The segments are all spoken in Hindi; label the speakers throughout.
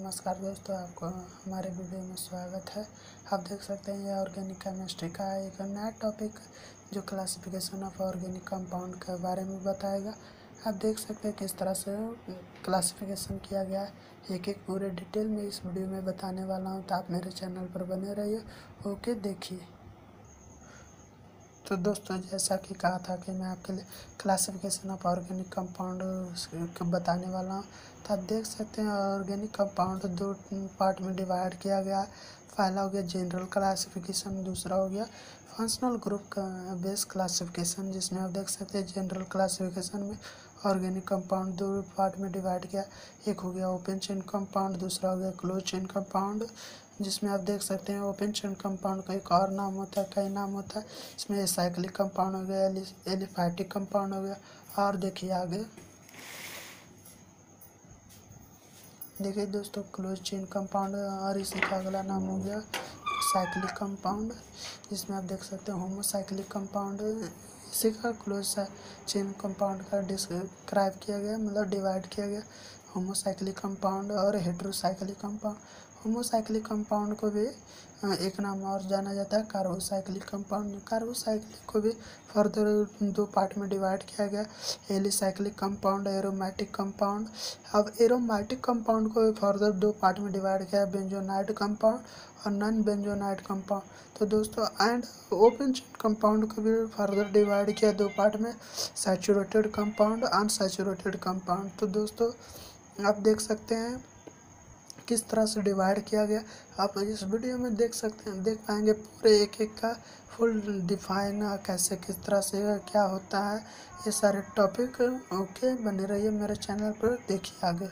Speaker 1: नमस्कार दोस्तों, आपको हमारे वीडियो में स्वागत है। आप देख सकते हैं ये ऑर्गेनिक केमिस्ट्री का एक नया टॉपिक जो क्लासिफिकेशन ऑफ ऑर्गेनिक कंपाउंड के बारे में बताएगा। आप देख सकते हैं किस तरह से क्लासिफिकेशन किया गया है, एक एक पूरे डिटेल में इस वीडियो में बताने वाला हूँ। तो आप मेरे चैनल पर बने रहिए। ओके, देखिए। तो दोस्तों, जैसा कि कहा था कि मैं आपके लिए क्लासिफिकेशन ऑफ ऑर्गेनिक कंपाउंड बताने वाला हूँ। तो आप देख सकते हैं ऑर्गेनिक कंपाउंड दो पार्ट में डिवाइड किया गया। पहला हो गया जनरल क्लासिफिकेशन, दूसरा हो गया फंक्शनल ग्रुप का बेस क्लासिफिकेशन, जिसमें आप देख सकते हैं जनरल क्लासिफिकेशन में ऑर्गेनिक कंपाउंड दो पार्ट में डिवाइड किया। एक हो गया ओपन चेन कंपाउंड, दूसरा हो गया क्लोज चेन कंपाउंड, जिसमें आप देख सकते हैं ओपन चेन कंपाउंड का एक और नाम होता है, कई नाम होता है। इसमें एसाइक्लिक कंपाउंड हो गया, एलिफैटिक कंपाउंड हो गया। और देखिए आगे, देखिए दोस्तों क्लोज चेन कंपाउंड और इसी का अगला नाम हो गया साइक्लिक कंपाउंड, जिसमें आप देख सकते हैं होमोसाइक्लिक कंपाउंड। इसी का क्लोज चेन कंपाउंड का डिस्क्राइब किया गया, मतलब डिवाइड किया गया होमोसाइक्लिक कंपाउंड और हेट्रोसाइक्लिक कंपाउंड। होमोसाइक्लिक कंपाउंड को भी एक नाम और जाना जाता है कार्बोसाइक्लिक कंपाउंड। कार्बोसाइक्लिक को भी फर्दर दो पार्ट में डिवाइड किया गया, एलिसाइक्लिक कंपाउंड, एरोमेटिक कंपाउंड। अब एरोमेटिक कंपाउंड को फर्दर दो पार्ट में डिवाइड किया, बेंजोनाइट कंपाउंड और नॉन बेंजोनाइट कंपाउंड। तो दोस्तों एंड ओपन चेन कंपाउंड को भी फर्दर डिवाइड किया दो पार्ट में, सैचुरेटेड कंपाउंड, अनसैचुरेटेड कंपाउंड। तो दोस्तों आप देख सकते हैं किस तरह से डिवाइड किया गया। आप इस वीडियो में देख पाएंगे पूरे एक एक का फुल डिफाइन कैसे किस तरह से क्या होता है, ये सारे टॉपिक। ओके, बने रहिए मेरे चैनल पर, देखिए आगे।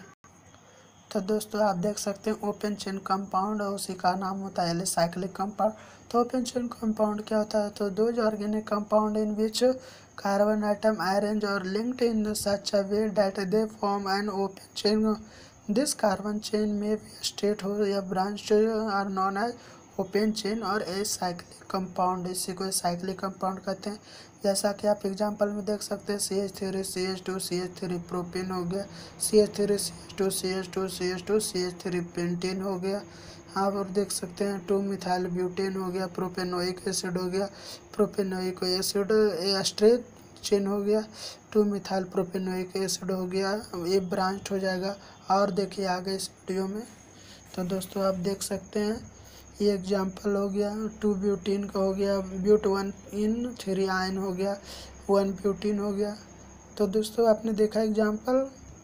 Speaker 1: तो दोस्तों आप देख सकते हैं ओपन चेन कंपाउंड और उसी का नाम होता है एलिसाइक्लिक कंपाउंड। तो ओपन चेन कंपाउंड क्या होता है? तो दो organic compound in which carbon atom arrange और linked in such a way that they form an open chain. This carbon chain में भी स्ट्रेट हो या branch are known as open chain और ए साइक्लिक कंपाउंड। इसी को साइक्लिक कंपाउंड कहते हैं। जैसा कि आप एग्जांपल में देख सकते हैं CH3 CH2 CH3 प्रोपेन हो गया, CH3 CH2 CH2 CH2 CH3 pentane हो गया। आप और देख सकते हैं 2 मिथाइल ब्यूटेन हो गया, प्रोपेनोइक एसिड हो गया, प्रोपेनोइक एसिड स्ट्रेट चेन हो गया, 2 मिथाइल प्रोपेनोइक एसिड हो गया, ये ब्रांच हो जाएगा। और देखिए आगे इस वीडियो में। तो दोस्तों आप देख सकते हैं ये एग्जांपल हो गया 2 ब्यूटीन का हो गया, ब्यूट 1 इन 3 आयन हो गया, 1 ब्यूटीन हो गया। तो दोस्तों आपने देखा एग्जांपल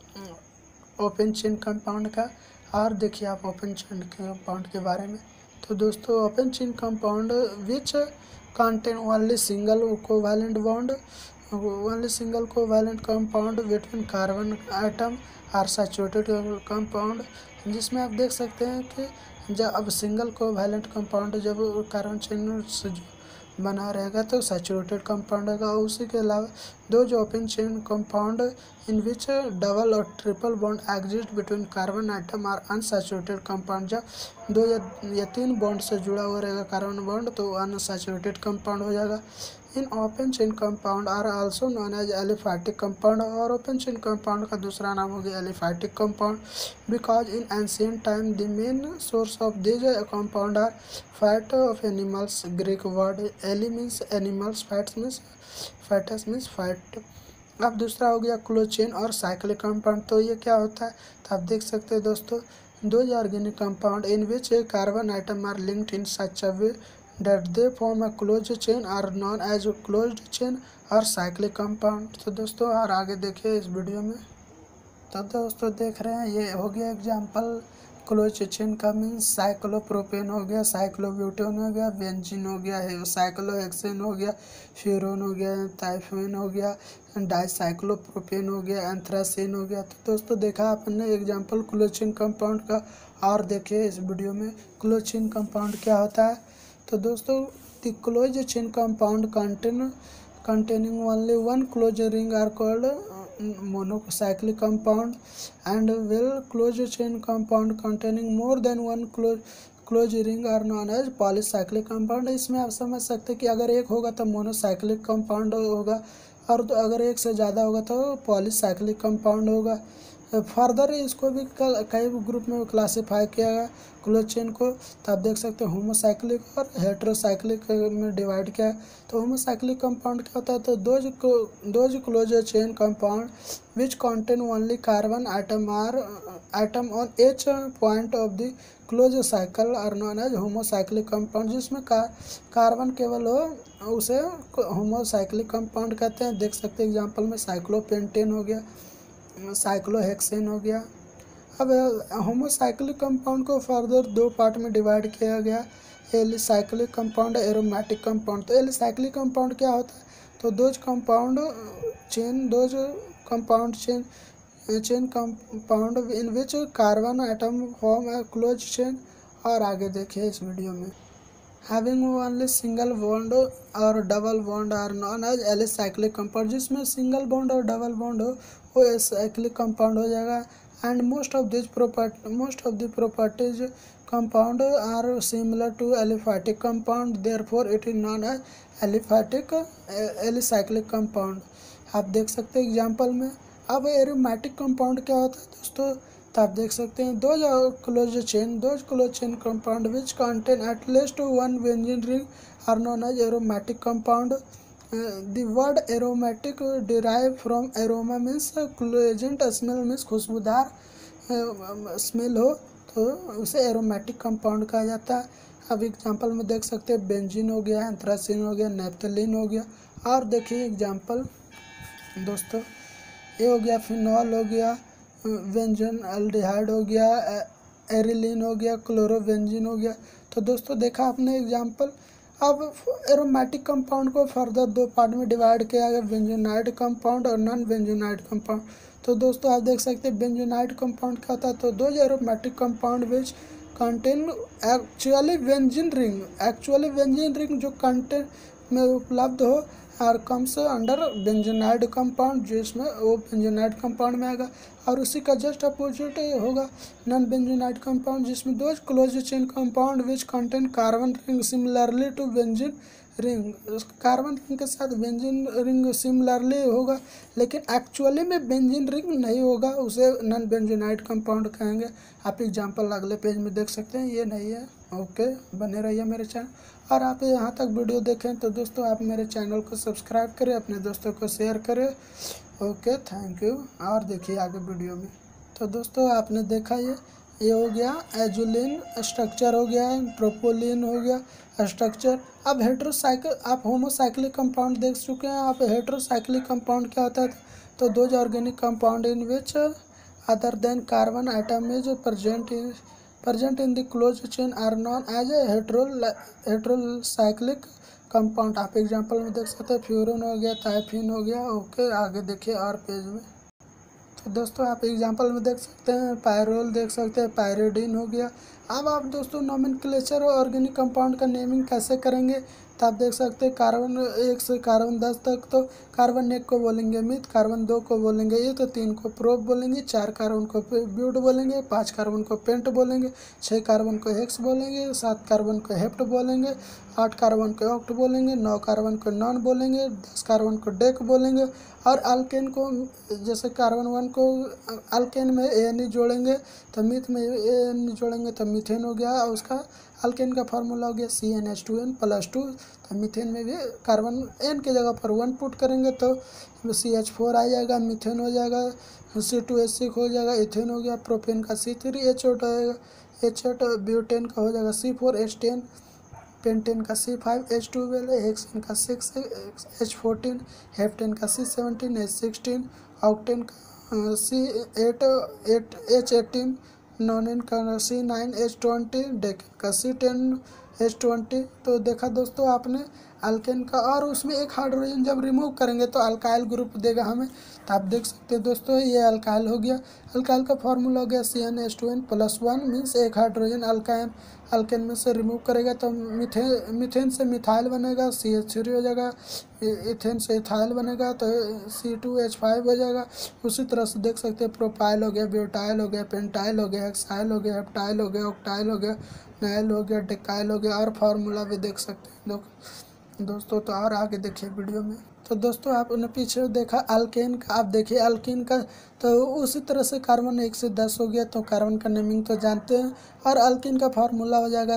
Speaker 1: ओपन चेन कंपाउंड का। और देखिए आप ओपन चेन कंपाउंड के बारे में। तो दोस्तों open chain compound which contain only single covalent compound between carbon atom are saturated compound, जिसमें आप देख सकते हैं कि जब अब सिंगल कोवैलेंट कंपाउंड जब कार्बन चेन से बना रहेगा तो सैचुरेटेड कंपाउंड होगा। उसी के अलावा दो जो open chain compound in which double और triple bond exist between carbon atom और अनसैचुरेटेड कंपाउंड, जब दो या तीन बॉन्ड से जुड़ा हुआ रहेगा कार्बन बॉन्ड तो अनसैचुरेटेड कंपाउंड हो जाएगा। इन open chain compound are also known as aliphatic compound, और ओपन चेन कंपाउंड का दूसरा नाम हो गया aliphatic compound, because in ancient time the main source of this compound are fat of animals. Greek word ali means animals, fats means fat. अब दूसरा हो गया क्लोज चेन और साइक्लिक कंपाउंड। तो ये क्या होता है? तो आप देख सकते हैं दोस्तों दो organic compound in which carbon atom are linked in such a way that they form a closed chain are known as closed chain और साइक्लिक कंपाउंड। तो दोस्तों और आगे देखिए इस वीडियो में। तो दोस्तों देख रहे हैं ये हो गया एग्जांपल क्लोज चेन का, मीन्स साइक्लोप्रोपेन हो गया, साइक्लोब्यूटेन हो गया, बेंजीन हो गया, साइक्लोहेक्सेन हो गया, फ्यूरोन हो गया, टाइफेन हो गया, डाइसाइक्लोप्रोपेन हो गया, एंथ्रासीन हो गया। तो दोस्तों देखा आपने एग्जांपल क्लोज चेन कंपाउंड का। और देखिए इस वीडियो में क्लोज चेन कंपाउंड क्या होता है। तो दोस्तों the close chain compound containing only one closed ring are called monocyclic compound, and well closed chain compound containing more than one closed ring are known as polycyclic compound। इसमें आप समझ सकते हैं कि अगर एक होगा तो मोनोसाइक्लिक कंपाउंड होगा, और तो अगर एक से ज़्यादा होगा तो पॉलीसाइक्लिक कंपाउंड होगा। फर्दर इसको भी कई ग्रुप में क्लासीफाई किया गया क्लोज चेन को। तो आप देख सकते हैं होमोसाइक्लिक और हेट्रोसाइक्लिक में डिवाइड किया है। तो होमोसाइक्लिक कंपाउंड क्या होता है, तो those close chain compound which contain only carbon atom on each point of the close cycle are known as homocyclic compound. जिसमें कार्बन केवल हो उसे होमोसाइक्लिक कंपाउंड कहते हैं। देख सकते हैं एग्जांपल में साइक्लोपेंटेन हो गया, साइक्लोहेक्सेन हो गया। अब होमोसाइक्लिक कंपाउंड को फर्दर दो पार्ट में डिवाइड किया गया, एलिसाइक्लिक कंपाउंड, एरोमेटिक कंपाउंड। तो एलिसाइक्लिक कंपाउंड क्या होता है, तो those compound chain compound in which carbon atom form a close chain. और आगे देखिए इस वीडियो में, हैविंग ओनली सिंगल बॉन्ड और double bond are known as alicyclic compound. जिसमें सिंगल बॉन्ड और डबल बॉन्ड हो वो एसाइक्लिक कंपाउंड हो जाएगा। And most of the properties compound are similar to aliphatic compound, therefore it is known as alicyclic compound. आप देख सकते हैं एग्जाम्पल में। अब एरोमेटिक कंपाउंड क्या होता है दोस्तों, तो आप देख सकते हैं those close chain compound which contain at least one benzene ring are known as aromatic compound. The word aromatic derive from aroma means pleasant smell, means खुशबूदार स्मेल हो तो उसे एरोमेटिक कंपाउंड कहा जाता है। अब एग्जांपल में देख सकते हैं बेंजीन हो गया, एंथ्रासिन हो गया, नेप्थलीन हो गया। और देखिए एग्जांपल दोस्तों, ये हो गया फिनॉल हो गया, बेंजन एल्डिहाइड हो गया, एरिलीन हो गया, क्लोरोबेंजीन हो गया। तो दोस्तों देखा आपने एग्जांपल। अब एरोमेटिक कंपाउंड को फर्दर दो पार्ट में डिवाइड किया गया, बेंजोनाइड कंपाउंड और नॉन बेंजोनाइड कंपाउंड। तो दोस्तों आप देख सकते हैं बेंजोनाइड कंपाउंड क्या होता है, तो दो aromatic compound which contain actually benzene ring जो कंटेंट में उपलब्ध हो और कम्स अंडर बेंजोनाइड कंपाउंड, जिसमें वो बेंजोनाइड कंपाउंड में आएगा। और उसी का जस्ट अपोजिट होगा नॉन बेंजोनाइड कंपाउंड, जिसमें दो close chain compound which contain carbon ring similarly to benzene ring. Carbon ring के साथ बेंजीन रिंग सिमिलरली होगा, लेकिन एक्चुअली में बेंजीन रिंग नहीं होगा, उसे नॉन बेंजोनाइड कंपाउंड कहेंगे। आप एग्जांपल अगले पेज में देख सकते हैं, ये नहीं है। ओके, बने रहिए मेरे चैनल। और आप यहाँ तक वीडियो देखें तो दोस्तों आप मेरे चैनल को सब्सक्राइब करें, अपने दोस्तों को शेयर करें। Okay, thank you. और देखिए आगे वीडियो में। तो दोस्तों आपने देखा ये हो गया एजुलिन स्ट्रक्चर हो गया, प्रोपोलिन हो गया स्ट्रक्चर। अब आप होमोसाइक्लिक कंपाउंड देख चुके हैं। आप हेट्रोसाइक्लिक कंपाउंड क्या होता है, तो दो organic compound in which other than carbon atom is present in the closed chain are known as a heterocyclic compound. आप एग्जांपल में देख सकते हैं फ्यूरन हो गया, थाइफिन हो गया। ओके, आगे देखिए और पेज में। तो दोस्तों आप एग्जांपल में देख सकते हैं पायरोल, देख सकते हैं पायरिडीन हो गया। अब आप दोस्तों नोमेनक्लेचर और ऑर्गेनिक कंपाउंड का नेमिंग कैसे करेंगे, तो आप देख सकते हैं कार्बन 1 से कार्बन 10 तक, तो कार्बन 1 को बोलेंगे मिथ, कार्बन 2 को बोलेंगे ये, तो 3 को प्रोप बोलेंगे, 4 कार्बन को ब्यूट बोलेंगे, 5 कार्बन को पेंट बोलेंगे, 6 कार्बन को हेक्स बोलेंगे, 7 कार्बन को हेप्ट बोलेंगे, 8 कार्बन को ऑक्ट बोलेंगे, 9 कार्बन को नॉन बोलेंगे, 10 कार्बन को डेक बोलेंगे। और अल्केन को जैसे कार्बन 1 को अल्केन में एन जोड़ेंगे, तो मिथ में एन जोड़ेंगे तो मीथेन हो गया। और उसका अल्केन का फार्मूला हो गया CnH2n+2। तो मीथेन में भी कार्बन एन की जगह पर 1 पुट करेंगे तो CH4 आ जाएगा, मीथेन हो जाएगा, C2H6 हो जाएगा, इथेन हो गया, प्रोपेन का C3H8 आएगा, H8, ब्यूटेन का हो जाएगा C4H10, पेंटेन का C5H12, हेक्सेन का 6H14, हेप्टेन का C17H16, ऑक्टेन का C8H18, नॉनेन का C9H20, डेकेन का C10H20। तो देखा दोस्तों आपने अल्केन का। और उसमें एक हाइड्रोजन जब रिमूव करेंगे तो अल्काइल ग्रुप देगा हमें। तो आप देख सकते हैं दोस्तों ये अल्काइल हो गया। अल्काइल का फार्मूला हो गया CnH2n+1, मीन्स एक हाइड्रोजन अल्केन में से रिमूव करेगा तो मीथेन से मिथाइल बनेगा, CH3 हो जाएगा, इथेन से इथाइल बनेगा तो C2H5 हो जाएगा। उसी तरह से देख सकते हैं प्रोपाइल हो गया, ब्यूटाइल हो गया, पेंटाइल हो गया, हेक्साइल हो गया, हेप्टाइल हो गया, ऑक्टाइल हो गया, नाइल हो गया, डेकाइल हो गया। और फार्मूला भी देख सकते हैं दोस्तों। तो और आगे देखिए वीडियो में। तो दोस्तों आपने पीछे देखा अल्केन का, आप देखिए अल्कीन का, तो उसी तरह से कार्बन 1 से 10 हो गया, तो कार्बन का नेमिंग तो जानते हैं। और अल्कीन का फार्मूला हो जाएगा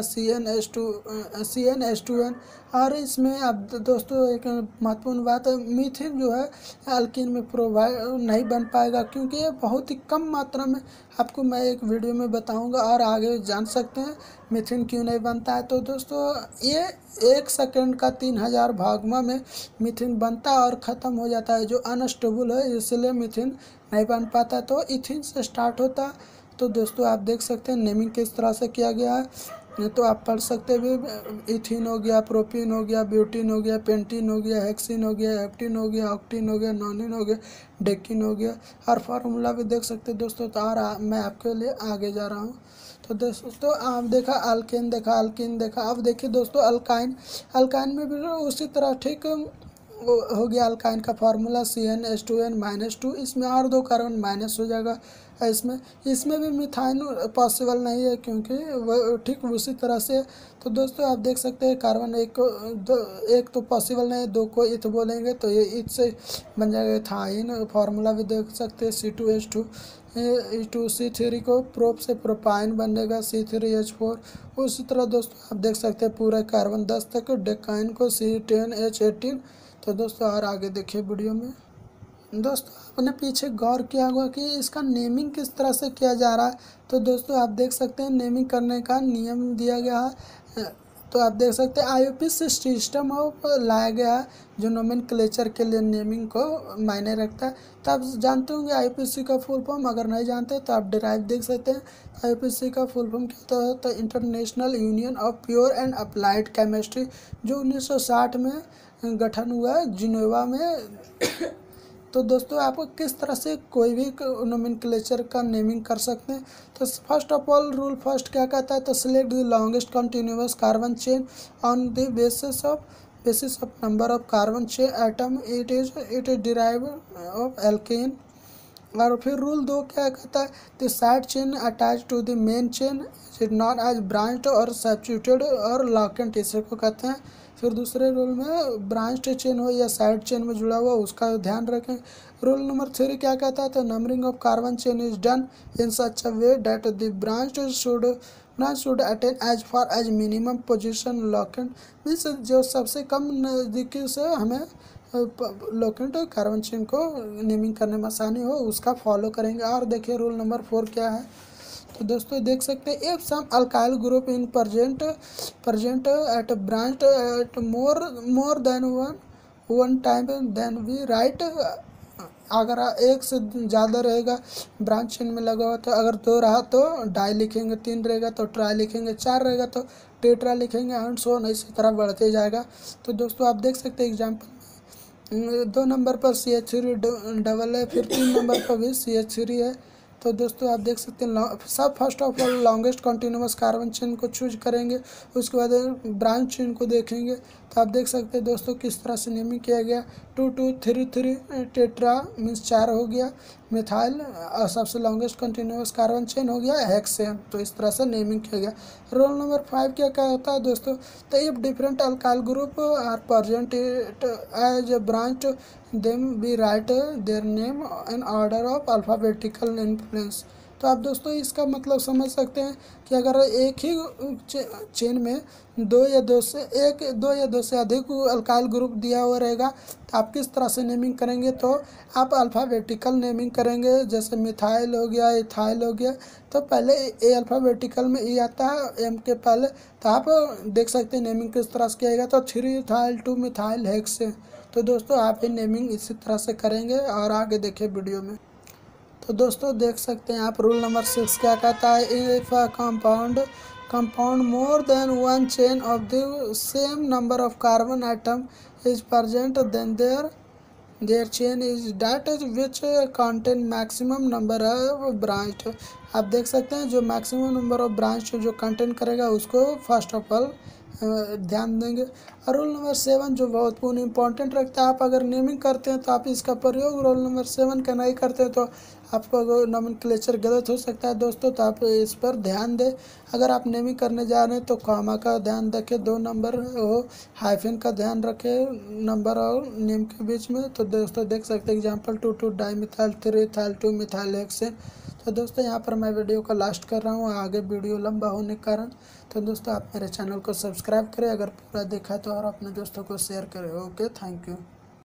Speaker 1: CnH2n। और इसमें अब दोस्तों एक महत्वपूर्ण बात है, मीथेन जो है अल्कीन में प्रोवाइड नहीं बन पाएगा, क्योंकि ये बहुत ही कम मात्रा में, आपको मैं एक वीडियो में बताऊंगा और आगे जान सकते हैं मीथेन क्यों नहीं बनता है। तो दोस्तों ये 1 सेकंड का 3000 भागमा में मीथेन बनता है और ख़त्म हो जाता है, जो अनस्टेबल है, इसलिए मीथेन नहीं बन पाता। तो इथिन से स्टार्ट होता है। तो दोस्तों आप देख सकते हैं नेमिंग किस तरह से किया गया है, तो आप पढ़ सकते हैं। इथिन हो गया, प्रोपिन हो गया, ब्यूटिन हो गया, पेंटिन हो गया, हेक्सिन हो गया, हेप्टिन हो गया, ऑक्टिन हो गया, नॉनिन हो गया, डेकिन हो गया। और फार्मूला भी देख सकते हैं दोस्तों। तो और मैं आपके लिए आगे जा रहा हूँ। तो दोस्तों आप देखा अल्केन, देखा अल्किन, देखा। अब देखिए दोस्तों अल्काइन, अल्काइन में भी उसी तरह ठीक हो गया। अल्काइन का फार्मूला CnH2n-2, इसमें और 2 कार्बन माइनस हो जाएगा। इसमें इसमें भी मिथाइन पॉसिबल नहीं है, क्योंकि वह ठीक उसी तरह से। तो दोस्तों आप देख सकते हैं कार्बन एक तो पॉसिबल नहीं है, 2 को इथ बोलेंगे तो ये इथ से बन जाएगा इथाइन। फार्मूला भी देख सकते हैं C2H2, C3 को प्रोप से प्रोपाइन बनेगा C3H4। उसी तरह दोस्तों आप देख सकते हैं पूरा कार्बन 10 तक, डेकाइन को C10H18। तो दोस्तों और आगे देखिए वीडियो में। दोस्तों आपने पीछे गौर किया होगा कि इसका नेमिंग किस तरह से किया जा रहा है। तो दोस्तों आप देख सकते हैं नेमिंग करने का नियम दिया गया है। तो आप देख सकते हैं IUPAC सिस्टम लाया गया है, जो नोमेनक्लेचर के लिए नेमिंग को मायने रखता है। तो आप जानते होंगे IUPAC का फुल फॉर्म, अगर नहीं जानते तो आप डिराइव देख सकते हैं। IUPAC का फुल फॉर्म क्या होता है? International union of pure and applied chemistry, जो 1960 में गठन हुआ है जिनेवा में। तो दोस्तों आप किस तरह से कोई भी नोमेनक्लेचर का नेमिंग कर सकते हैं। तो first of all rule first क्या कहता है? तो select the longest continuous carbon chain on the basis of number of carbon chain atom it is derive of alkane. और फिर रूल 2 क्या कहता है? The side chain attach to the main chain is not as branched और सब्स्टिट्यूटेड और लॉकेंट, इसे को कहते हैं। फिर दूसरे रूल में ब्रांच्ड चेन हो या साइड चेन में जुड़ा हुआ, उसका ध्यान रखें। रूल नंबर 3 क्या कहता है? तो numbering of carbon chain is done in such a way that the branched should attain as far as minimum position locant, means जो सबसे कम नज़दीकी से हमें लोकेंट कार्बन चेन को नेमिंग करने में आसानी हो, उसका फॉलो करेंगे। और देखिए रूल नंबर 4 क्या है? तो दोस्तों देख सकते हैं, if some alkyl group in present at branch at more than one time then we write, अगर एक से ज़्यादा रहेगा ब्रांच चेन में लगा हुआ, तो अगर 2 रहा तो डाई लिखेंगे, 3 रहेगा तो ट्राई लिखेंगे, 4 रहेगा तो टेट्रा लिखेंगे, एंड सो ऑन, इसी तरह बढ़ते जाएगा। तो दोस्तों आप देख सकते हैं एग्जाम्पल 2 नंबर पर CH3 डबल है, फिर 3 नंबर पर भी CH3 है। तो दोस्तों आप देख सकते हैं सब first of all longest continuous carbon chain को चूज करेंगे, उसके बाद ब्रांच चेन को देखेंगे। तो आप देख सकते हैं दोस्तों किस तरह से नेमिंग किया गया। 2 2 3 3 टेट्रा मीन्स 4 हो गया, मिथाइल सबसे लॉन्गेस्ट कंटिन्यूअस कार्बन चेन हो गया हेक्सेन। तो इस तरह से नेमिंग किया गया। रोल नंबर 5 क्या होता है दोस्तों? तो if different alkyl group are present as a branch then we write their name in order of alphabetical influence. तो आप दोस्तों इसका मतलब समझ सकते हैं कि अगर एक ही चेन में 2 या 2 से अधिक अल्काइल ग्रुप दिया हुआ रहेगा, तो आप किस तरह से नेमिंग करेंगे? तो आप अल्फ़ाबेटिकल नेमिंग करेंगे। जैसे मिथाइल हो गया, इथाइल हो गया, तो पहले ए अल्फ़ाबेटिकल में ई आता है एम के पहले। तो आप देख सकते हैं नेमिंग किस तरह से किया तो 3 इथाइल 2 मिथाइल हेक्सेन। तो दोस्तों आप ये नेमिंग इसी तरह से करेंगे। और आगे देखिए वीडियो में। तो दोस्तों देख सकते हैं आप रूल नंबर 6 क्या कहता है? If a compound more than one chain of the same number of carbon atom is present then their chain is that is which contain maximum number of branch. आप देख सकते हैं जो मैक्सिमम नंबर ऑफ ब्रांच जो कंटेन करेगा उसको फर्स्ट ऑफ ऑल ध्यान देंगे। और रोल नंबर 7 जो बहुत पूर्ण इंपॉर्टेंट रखता है, आप अगर नेमिंग करते हैं तो आप इसका प्रयोग रोल नंबर 7 का नहीं करते तो आपको अगर नोमेनक्लेचर गलत हो सकता है दोस्तों, तो आप इस पर ध्यान दें। अगर आप नेमिंग करने जा रहे हैं तो कॉमा का ध्यान रखें, 2 नंबर हो, हाइफन का ध्यान रखें नंबर और नेम के बीच में। तो दोस्तों देख सकते हैं example 2 di methyl 3 ethyl 2 methyl hexane. तो दोस्तों यहाँ पर मैं वीडियो को लास्ट कर रहा हूँ, आगे वीडियो लंबा होने के कारण। तो दोस्तों आप मेरे चैनल को सब्सक्राइब करें अगर पूरा देखा तो, और अपने दोस्तों को शेयर करें। Okay, thank you.